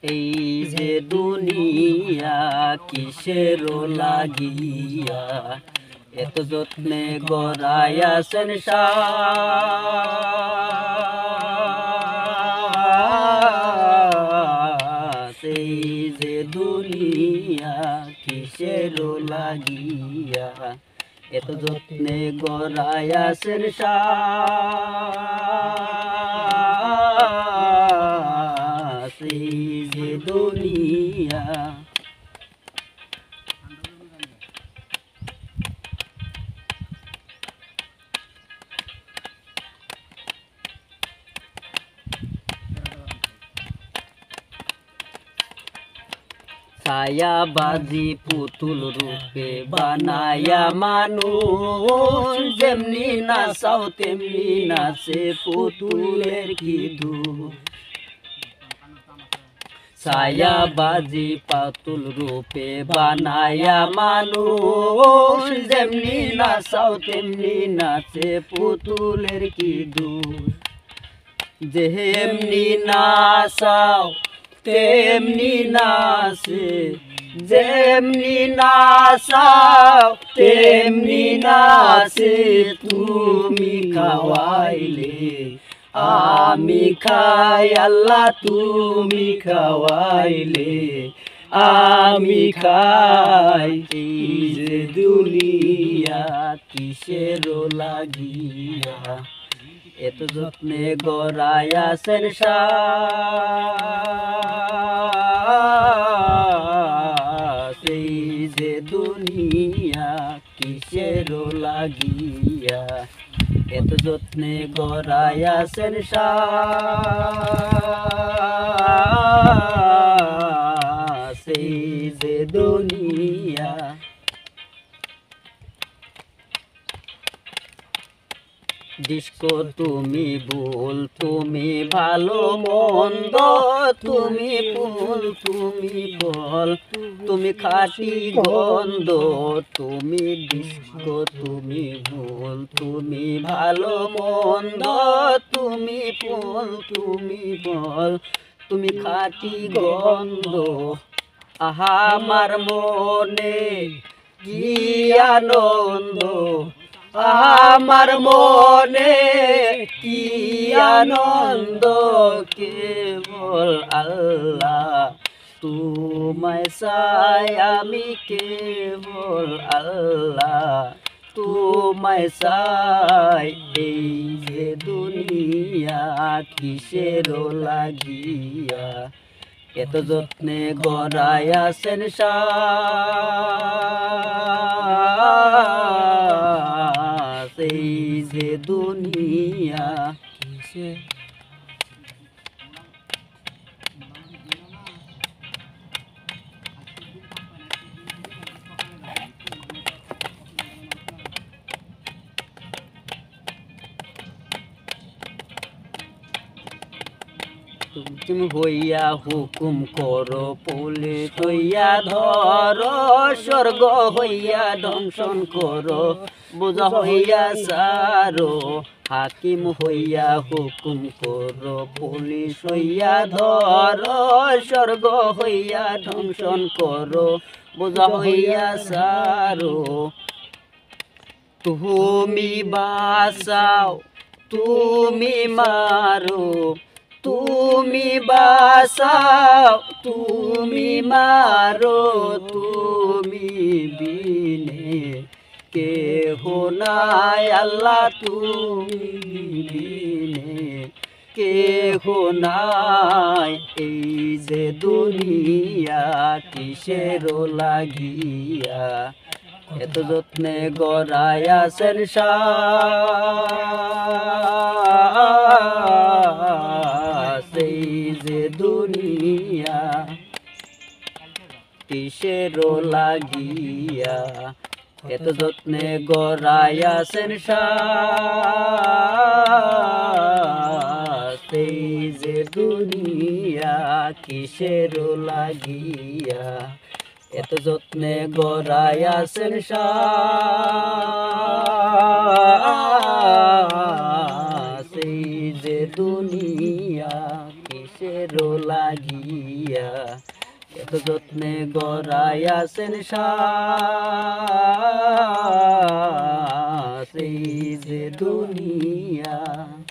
এই যে দুনিয়া কিসের লাগিয়া এত যত্নে গড়াইয়াছেন সেই যে দুনিয়া কিসের লাগিয়া এত যত্নে গড়াইয়াছেন সেই যে দুনিয়া ছায়াবাজি পুতুল রূপে বানায়া মানুষ যেমনি নাচাও তেমনি নাচে পুতুলের কি দোষ ছায়াবাজি পুতুল রূপে বানায়া মানুষ যেমনি নাচাও তেমনি নাচে পুতুলের কি দোষ যেমনি নাচাও তেমনি নাচে যেমনি নাচাও তেমনি নাচে তুমি খাওয়াইলে আমি খাই আল্লাহ তুমি খাওয়াইলে আমি খাই এই যে দুনিয়া কিসের লাগিয়া এত যত্নে গড়াইয়াছেন সেই যে দুনিয়া কিসের লাগিয়া এত যত্নে গড়াইয়াছেন সেই যে দুনিয়া ডিস্কো তুমি ভুল তুমি ভালো মন্দ তুমি ফুল তুমি বল তুমি খাঁটি গন্ধ তুমি ডিস্কো তুমি ভুল তুমি ভালো মন্দ তুমি ফুল তুমি বল তুমি খাঁটি গন্ধ আহা আমার মনে কি আনন্দ আমার মনে কি আনন্দ কেবল আল্লাহ তোমায় চাই আমি কেবল আল্লাহ তোমায় চাই এই যে দুনিয়া কিসের লাগিয়া এত যত্নে গড়াইয়াছেন সেই যে দুনিয়া কিসের তুমি হইয়া হুকুম করো পুলিশ হইয়া ধরো স্বর্গ হইয়া দংশন করো বোঝা হইয়া সারো হাকিম হইয়া হুকুম করো পুলিশ হইয়া ধরো স্বর্গ হইয়া দংশন করো বোঝা হইয়া সারো তুমি বাঁচাও তুমি মারো তুমি বাঁচাও তুমি মারো তুমি বিনে কেহ নাই আল্লাহ তুমি বিনে কেহ নাই এই যে দুনিয়া কিসের লাগিয়া এত যত্নে গড়াইয়াছেন সেই যে দুনিয়া কিসের লাগিয়া এত যত্নে গড়াইয়াছেন সেই যে দুনিয়া কিসের লাগিয়া এত যত্নে গড়াইয়াছেন সেই যে দুনিয়া কিসের কিসেরও লাগিয়া এত যত্নে গড়াইয়াছেন সাজ এই যে দুনিয়া।